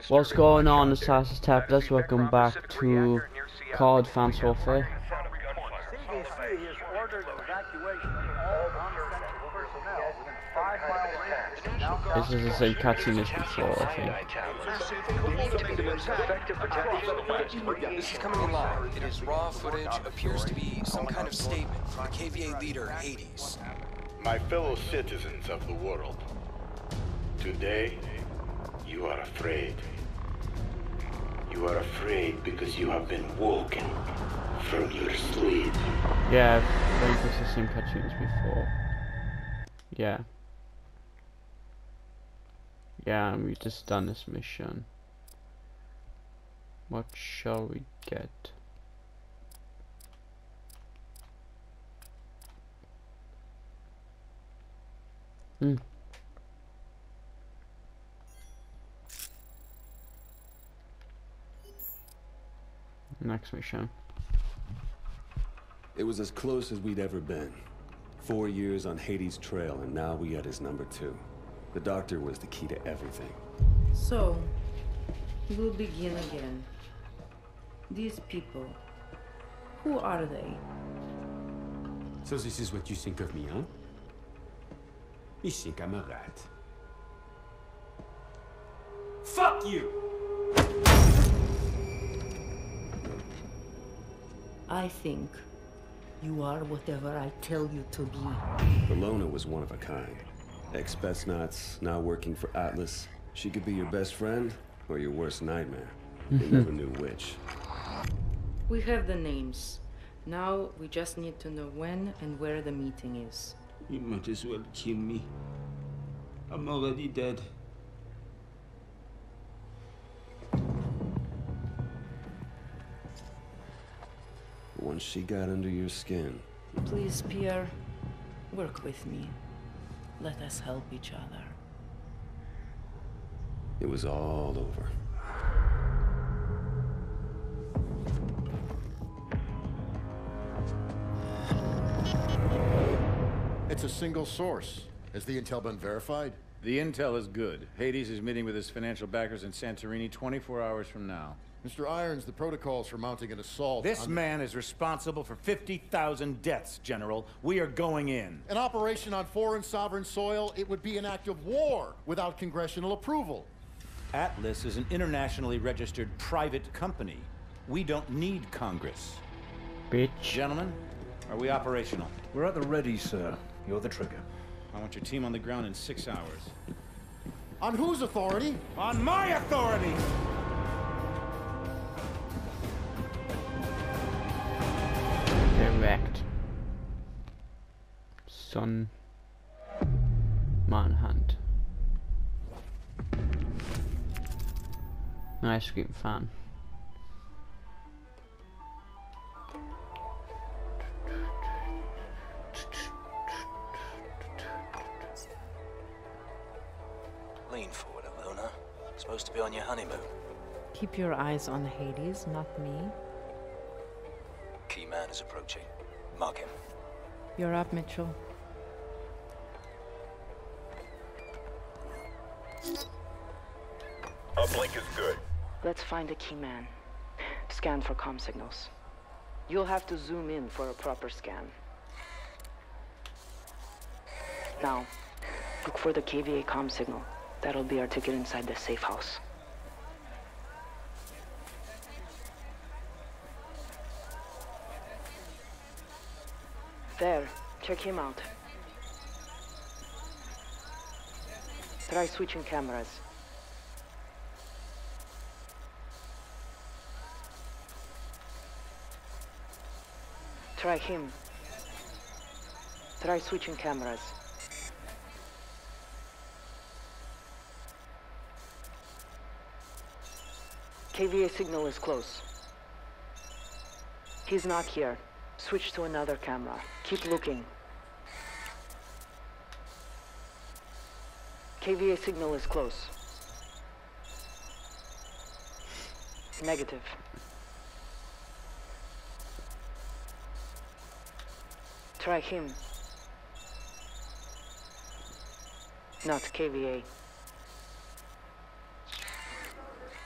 What's going on, Assassin's Tablets? Welcome back to COD Advanced Warfare. CDC has ordered evacuation of all non-essential personnel within a 5-mile radius. Now This is the same cutscene as before, I think. This is coming in live. It is raw footage, appears to be some kind of statement from the KVA leader, Hades. My fellow citizens of the world, today you are afraid. You are afraid because you have been woken from your sleep. Yeah, I think it's the same cutscene as before. Yeah. Yeah, and we just done this mission. What shall we get? Next mission. It was as close as we'd ever been. 4 years on Hades' trail, and now we had his number 2. The doctor was the key to everything. So, we'll begin again. These people, who are they? So this is what you think of me, huh? You think I'm a rat. Fuck you! I think you are whatever I tell you to be. Bellona was one of a kind. Ex-Spetsnaz, now working for Atlas. She could be your best friend or your worst nightmare. You never knew which. We have the names. Now we just need to know when and where the meeting is. You might as well kill me. I'm already dead. Once she got under your skin, Please, Pierre, work with me. Let us help each other. it was all over. It's a single source. Has the intel been verified? The intel is good. Hades is meeting with his financial backers in Santorini 24 hours from now. Mr. Irons, the protocols for mounting an assault This on man is responsible for 50,000 deaths, General. We are going in. an operation on foreign sovereign soil. It would be an act of war without congressional approval. Atlas is an internationally registered private company. We don't need Congress. Bitch. Gentlemen, are we operational? We're at the ready, sir. You're the trigger. I want your team on the ground in 6 hours. On whose authority? On my authority! Direct. Sun. Manhunt. Ice cream fan. Lean forward, Alona. Supposed to be on your honeymoon. Keep your eyes on Hades, not me. Key man is approaching. Mark him. You're up, Mitchell. Uplink is good. Let's find a key man. Scan for comm signals. You'll have to zoom in for a proper scan. Now, look for the KVA comm signal. That'll be our ticket inside the safe house. There, check him out. Try switching cameras. Try him. Try switching cameras. KVA signal is close. He's not here. Switch to another camera. Keep looking. KVA signal is close. Negative. Try him. Not KVA.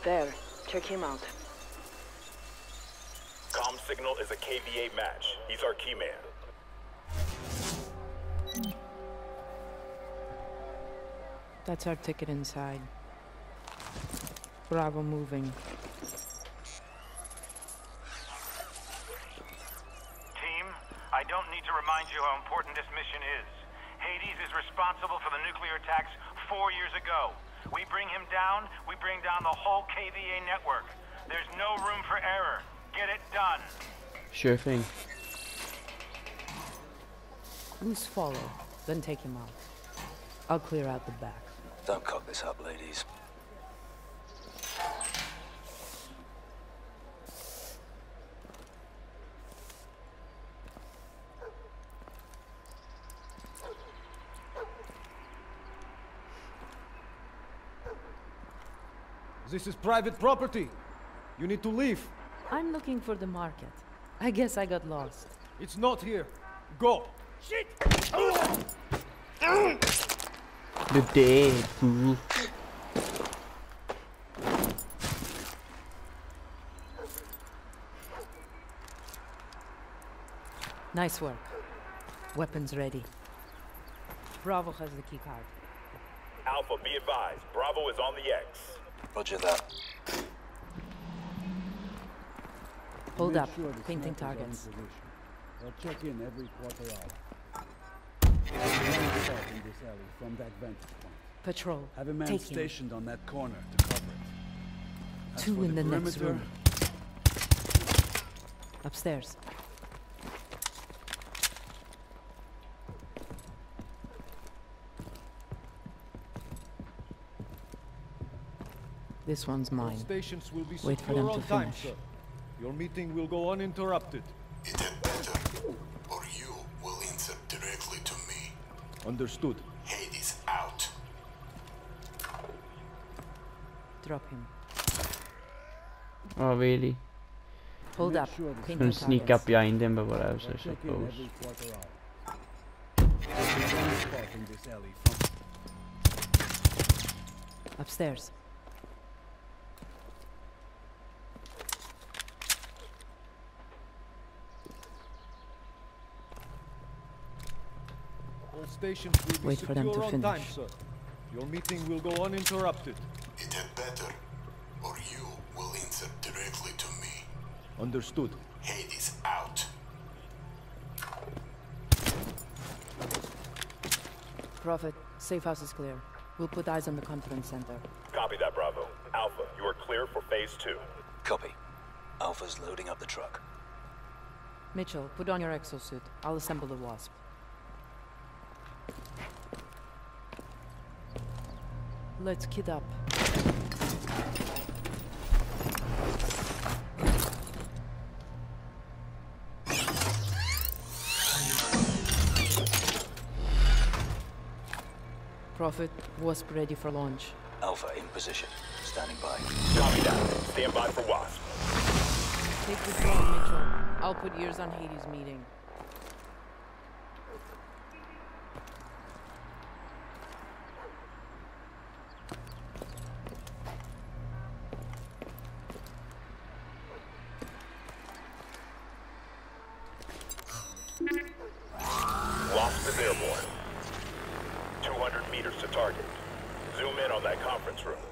There. Check him out. Comm signal is a KVA match. He's our key man. That's our ticket inside. Bravo moving. Team, I don't need to remind you how important this mission is. Hades is responsible for the nuclear attacks 4 years ago. We bring him down, we bring down the whole KVA network. There's no room for error. Get it done. Sure thing. Loose follow, then take him out. I'll clear out the back. Don't cock this up, ladies. This is private property. You need to leave. I'm looking for the market. I guess I got lost. It's not here. Go. Shit! You're dead, fool. Nice work. Weapons ready. Bravo has the keycard. Alpha, be advised. Bravo is on the X. Roger that. Hold up. Painting targets. I'll check in every quarter hour. In this alley from that vantage point. Patrol. Have a man Take stationed on that corner to cover it. As Two for in the next perimeter, room. Upstairs. This one's mine. Stations will be Wait for secure them on to time, finish. sir. Your meeting will go uninterrupted. It had better, or you will answer directly to me. Understood. Hades out. Drop him. Oh, really? Hold up. I'm gonna sneak up behind him, but whatever, I suppose. every quarter hour. There's one spot in this alley from Upstairs. All stations will be Wait for them secure to on time, finish. sir. Your meeting will go uninterrupted. It had better, or you will answer directly to me. Understood. Hades out. Prophet, safe house is clear. We'll put eyes on the conference center. Copy that, Bravo. Alpha, you are clear for phase 2. Copy. Alpha's loading up the truck. Mitchell, put on your exosuit. I'll assemble the Wasp. Let's kid up. Prophet, Wasp ready for launch. Alpha in position. Standing by. Copy that. Stand by for Wasp. Take the drone, Mitchell. I'll put ears on Hades' meeting. Wasp is airborne. 200 meters to target. Zoom in on that conference room.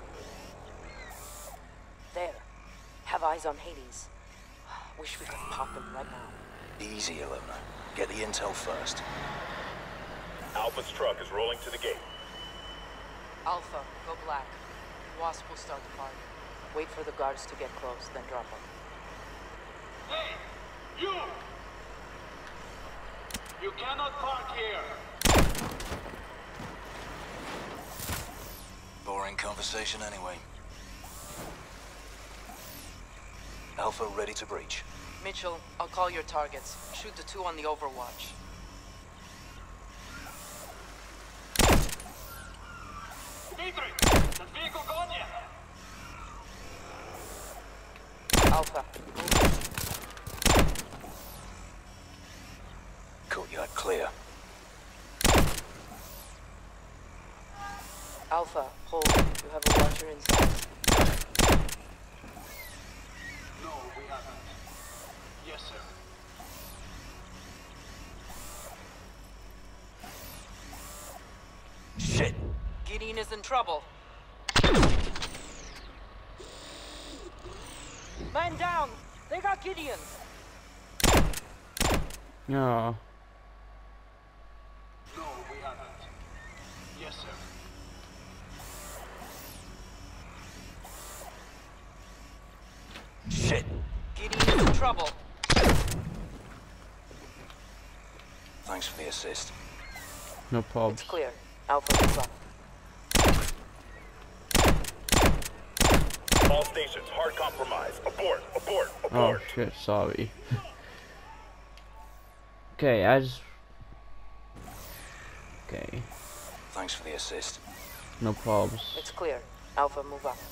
There. Have eyes on Hades. Wish we could pop him right now. Easy, Ilona. Get the intel first. Alpha's truck is rolling to the gate. Alpha, go black. Wasp will start the party. Wait for the guards to get close, then drop them. Hey! You! You cannot park here! Boring conversation anyway. Alpha ready to breach. Mitchell, I'll call your targets. Shoot the two on the overwatch. Dimitri! The vehicle gone yet? Alpha. Courtyard clear. Alpha, hold. You have a watcher inside. Yes, sir. Shit! Gideon is in trouble. Man down! They got Gideon! No. No, we haven't. Yes, sir. Shit! Gideon is in trouble. Thanks for the assist. No problem. It's clear. Alpha is up. All stations, hard compromise. Abort, abort, Oh abort. shit, sorry. Okay, I just... Okay, Thanks for the assist. no problems. It's clear. Alpha, move up.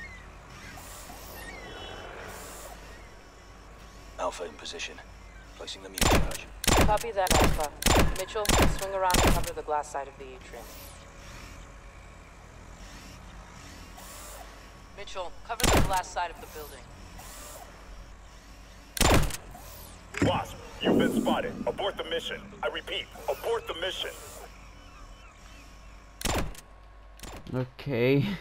Alpha in position. Placing the mute charge. Copy that, Alpha. Mitchell, swing around and cover the glass side of the atrium. Mitchell, cover the glass side of the building. Wasp, you've been spotted. Abort the mission. I repeat, abort the mission. Okay.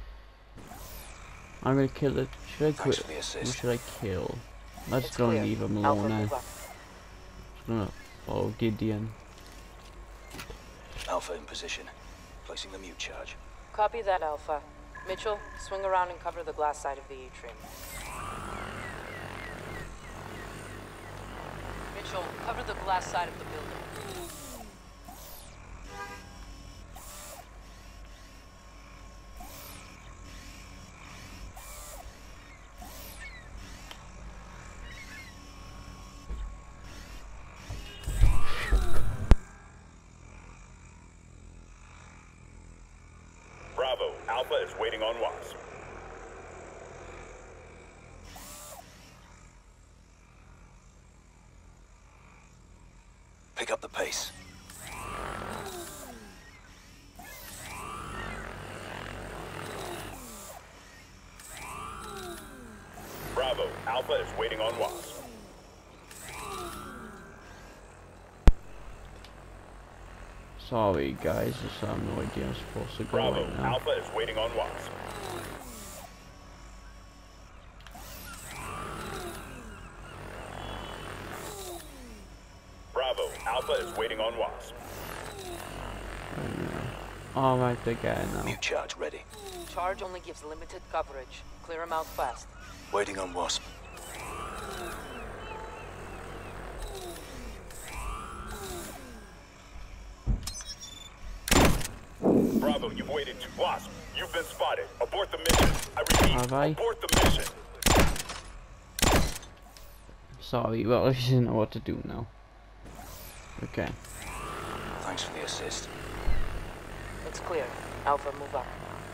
I'm gonna kill it. Should I Thanks quit? for the Who assist. should I kill? Let's It's go and clear. leave him Alpha, alone now. move up. Just gonna follow Gideon. Alpha in position. Placing the mute charge. Copy that, Alpha. Mitchell, swing around and cover the glass side of the atrium. Mitchell, cover the glass side of the building. Bravo, Alpha is waiting on Wasp. Pick up the pace. Bravo, Alpha is waiting on Wasp. Sorry guys, just have no idea I'm supposed to go Bravo, right now. Alpha is waiting on Wasp. Bravo, Alpha is waiting on Wasp. Alright, the guy now. Mute charge ready. Charge only gives limited coverage. Clear him out fast. Waiting on Wasp. Bravo, you've waited. Wasp, you've been spotted. Abort the mission. I repeat, Have I? abort the mission. Sorry, well I just know what to do now. Okay. Thanks for the assist. It's clear. Alpha, move up.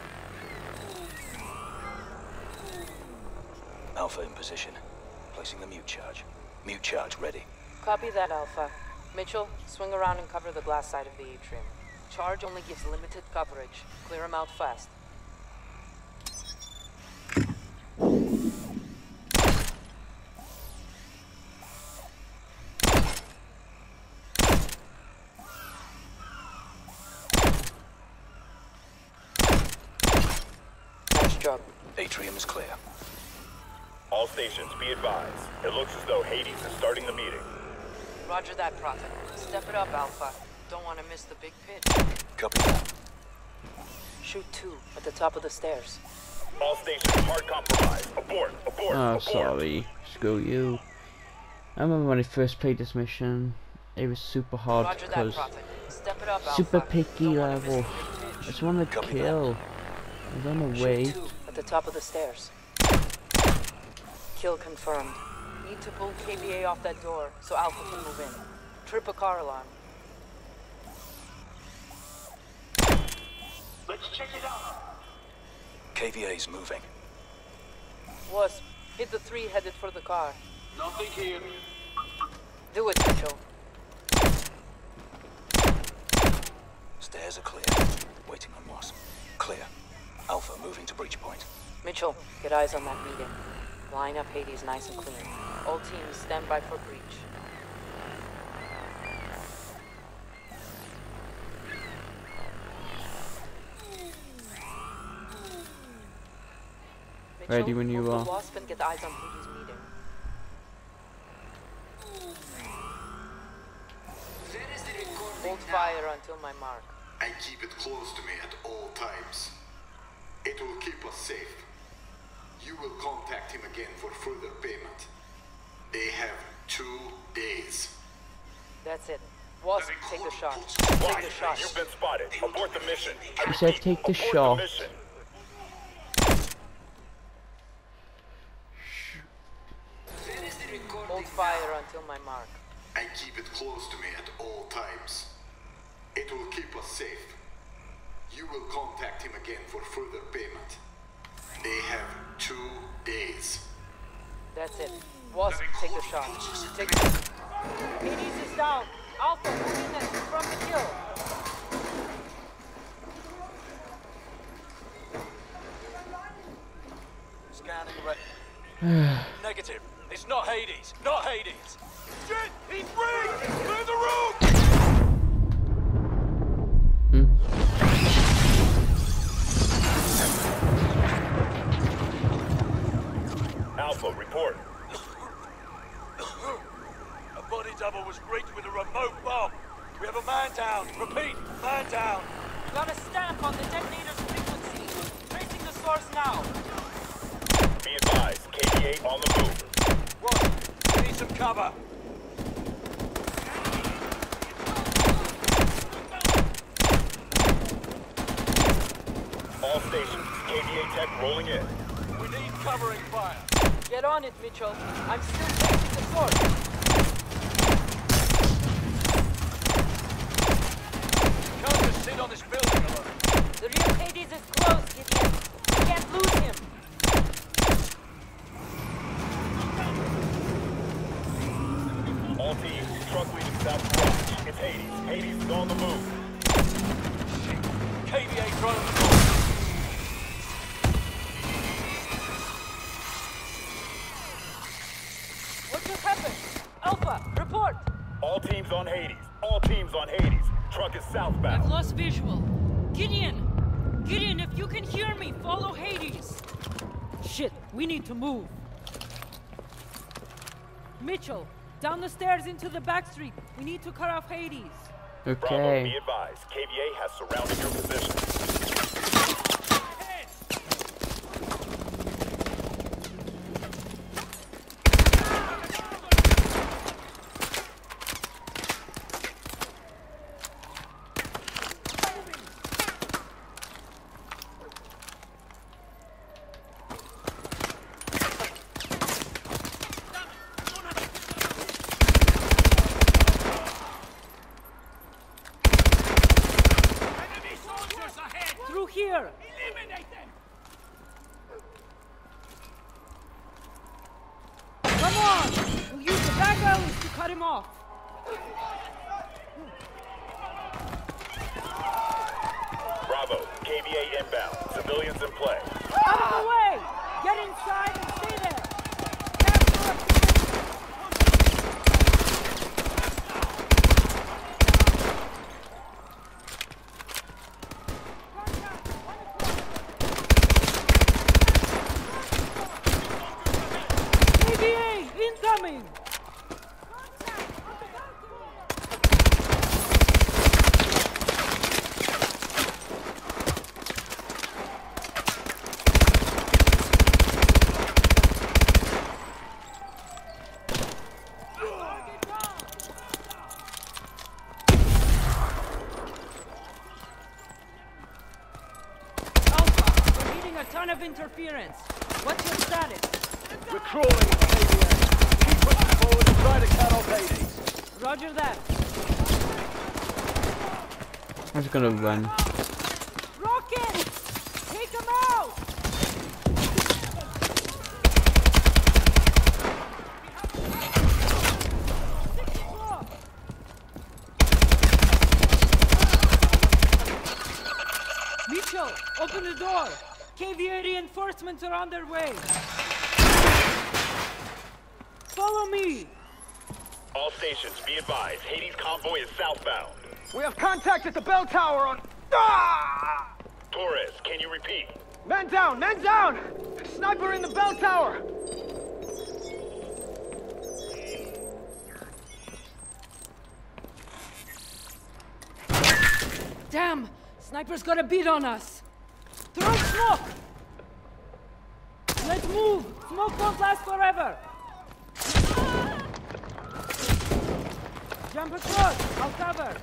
Alpha in position. Placing the mute charge. Mute charge ready. Copy that, Alpha. Mitchell, swing around and cover the glass side of the atrium. Charge only gives limited coverage. Clear him out fast. Nice job. Atrium is clear. All stations, be advised. It looks as though Hades is starting the meeting. Roger that, Prophet. Step it up, Alpha. Don't want to miss the big pitch. Copy that. Shoot two at the top of the stairs. All stations, hard compromise. Abort, abort, Oh, abort. sorry. Screw you. I remember when I first played this mission, it was super hard Roger that, because Prophet. Step it up, super Alpha. picky Don't wanna miss level. the big I pitch. just want to kill. I don't know wait. Shoot two at the top of the stairs. Kill confirmed. Need to pull KVA off that door so Alpha can move in. Trip a car alarm. Let's check it out. KVA's moving. Wasp, hit the 3 headed for the car. Nothing here. Do it, Mitchell. Stairs are clear. Waiting on Wasp. Clear. Alpha moving to breach point. Mitchell, get eyes on that meeting. Line up Hades nice and clean. All teams stand by for breach. Mitchell, Ready when you move are. the Wasp and get eyes on Hades meeting. Hold fire until my mark. And keep it close to me at all times. It will keep us safe. You will contact him again for further payment. They have 2 days. That's it. Wasp, take the shot. Watch, Take the shot. you've been spotted. Abort the mission. I He said repeat, take the abort shot. mission. Hold fire until my mark. And keep it close to me at all times. It will keep us safe. You will contact him again for further payment. They have 2 days. That's it. Wasp, take the shot. Take the... Hades is down. Alpha, move in and confirm the kill. Scanning ready. Negative. It's not Hades. Not Hades. Shit! He's free! Clear the room! Alpha, report. A body double was rigged with a remote bomb. We have a man down. Repeat, man down. Got a stamp on the detonator's frequency. Tracing the source now. Be advised, KVA on the move. What? We need some cover. All stations, KVA tech rolling in. We need covering fire. Get on it, Mitchell. I'm still tracing the source. Can't just sit on this building alone. The real Hades is close, Gideon. We can't lose him. All teams, truck leading southwest. It's Hades. Hades is on the move. KVA drone. What just happened? Alpha, report. All teams on Hades. All teams on Hades. Truck is southbound. I've lost visual. Gideon! Gideon, if you can hear me, follow Hades! Shit, we need to move. Mitchell, down the stairs into the back street. We need to cut off Hades. Bravo, Okay. be advised. KVA has surrounded your position. Through here! Come on! We'll use the back alleys to cut him off. Bravo, KVA inbound. Civilians in play. Out of the way! Get inside and stay there! KVA, incoming! Alpha, we're getting a ton of interference. What's your status? We're crawling at KVA. Keep pushing forward and try to cut off Hades. Roger that. I'm just gonna run. Rocket! Take him out! Mitchell, open the door. KVA reinforcements are on their way. Follow me! All stations, be advised. Hades convoy is southbound. We have contact at the bell tower on... Ah! Torres, can you repeat? Men down! Men down! Sniper in the bell tower! Damn! Sniper's got a beat on us! Throw smoke! Let's move! Smoke won't last forever! Jump across! I'll cover!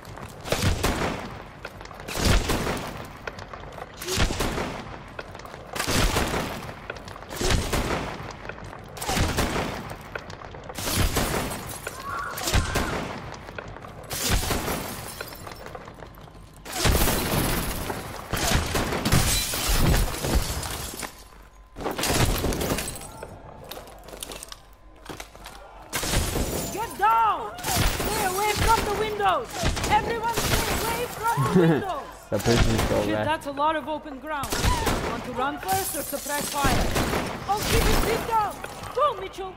Everyone stay away from the windows! The person's still Shit, there. that's a lot of open ground. Want to run first or suppress fire? I'll keep it deep down! Go, Mitchell!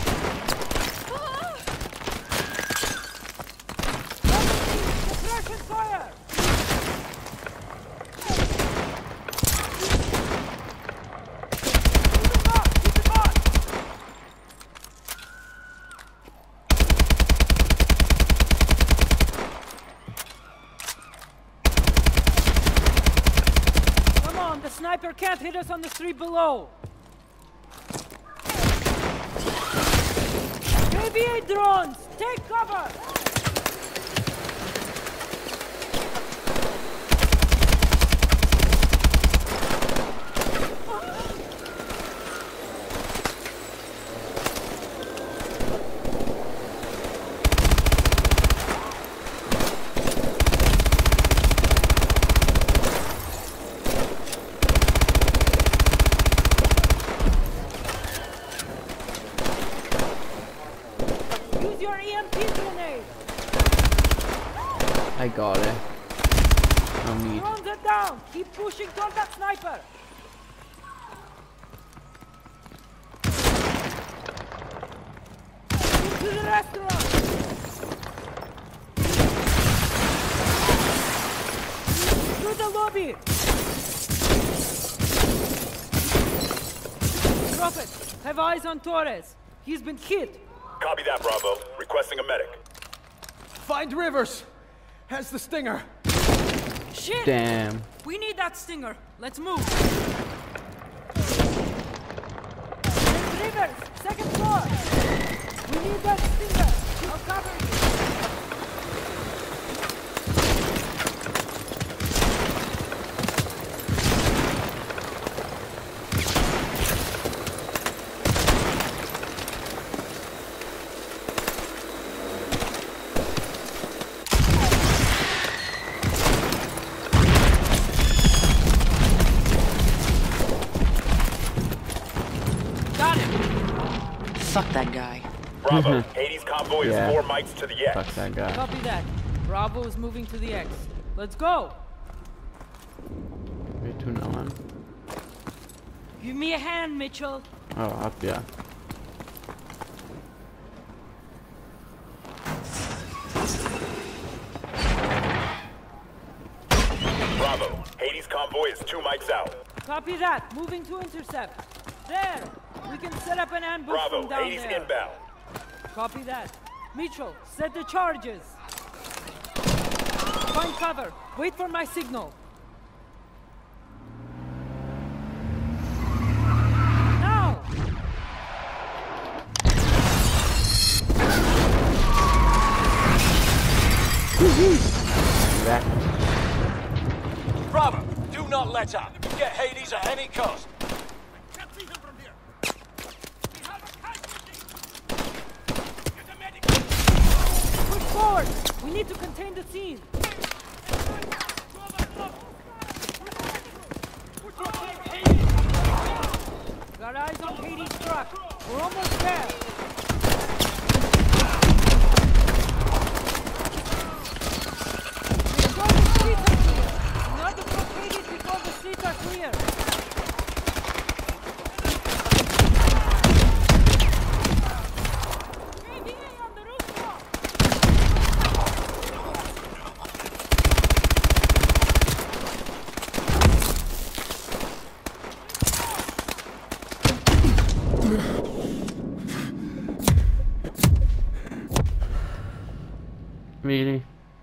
Suppression fire! The sniper can't hit us on the street below. KVA drones, take cover! I got it. No need. Drones it down! Keep pushing toward that sniper! Into the restaurant! Through the lobby! Prophet, have eyes on Torres. He's been hit. Copy that, Bravo. Requesting a medic. Find Rivers! Has the stinger. Shit! Damn. We need that stinger. Let's move. Rivers, second floor. We need that stinger. I'll cover you. Fuck that guy. Bravo, Hades convoy is 4 mics to the X. Fuck that guy. Copy that. Bravo is moving to the X. Let's go. Wait to now on. Give me a hand, Mitchell. Oh, up, yeah. Bravo, Hades convoy is 2 mics out. Copy that. Moving to intercept. There. We can set up an ambush Bravo, from down Hades there. inbound. Copy that. Mitchell, set the charges. Find cover. Wait for my signal. Now! Bravo, do not let up. Get Hades at any cost. Forward! We need to contain the scene! Got eyes on Hades' truck. We're almost there. Before the streets are clear. Not approach Hades before the streets are clear. Really?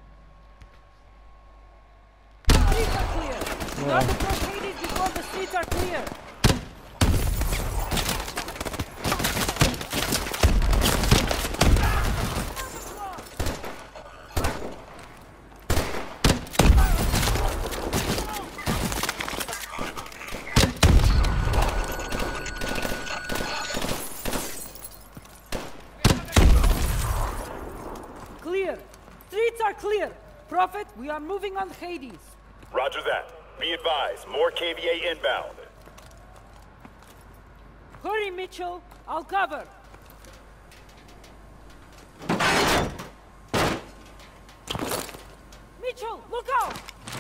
Streets are clear. Not approach Hades before the streets are clear. Clear. Streets are clear. Prophet, we are moving on Hades. Roger that. Be advised, more KVA inbound. Hurry, Mitchell. I'll cover. Mitchell, look out!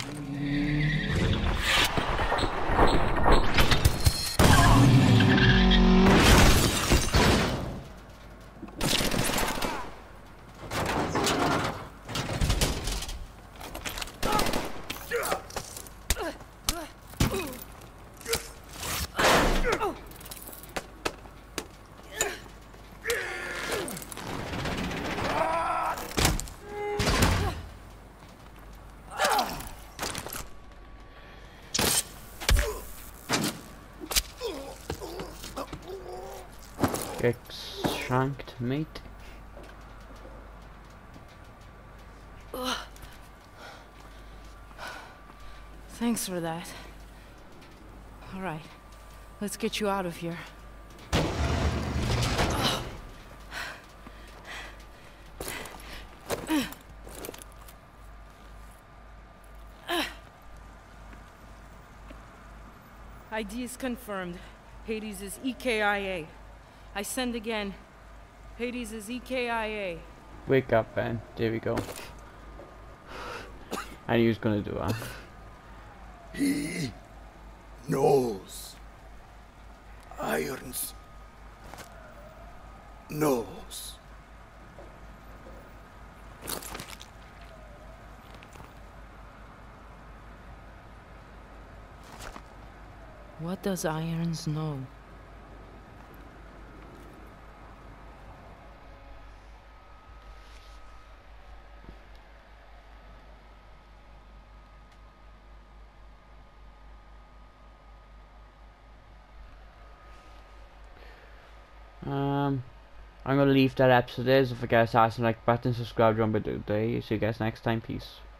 Get shanked, mate. Thanks for that. All right, let's get you out of here. ID is confirmed. Hades is EKIA. I send again. Hades is EKIA. Wake up, Ben. There we go. I knew he was gonna do that. He knows. Irons knows. What does Irons know? I'm gonna leave that episode there. If you guys have some like button, subscribe, jump into the day. See you guys next time. Peace.